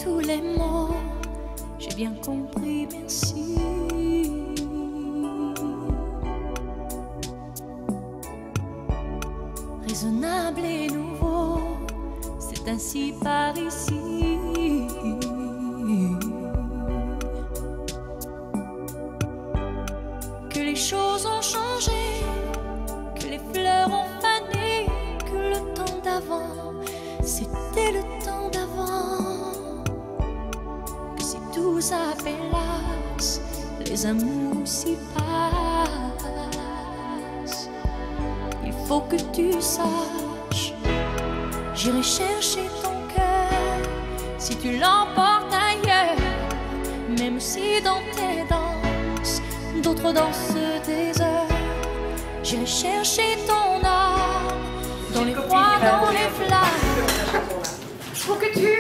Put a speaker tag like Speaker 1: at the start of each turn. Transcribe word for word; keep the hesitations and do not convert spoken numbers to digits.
Speaker 1: tous les mots, j'ai bien compris, merci. Raisonnable et nouveau, c'est ainsi par ici. Que les choses ont changé, que les fleurs ont fané, que le temps d'avant, c'était le temps d'avant. Que si tout s'appelasse, les amours s'y passent. Il faut que tu saches, j'irai chercher ton cœur si tu l'emportes ailleurs. Même si dans tes danses, d'autres dansent des heures, j'irai chercher ton âme dans les froids, dans les flammes.
Speaker 2: Pour que tu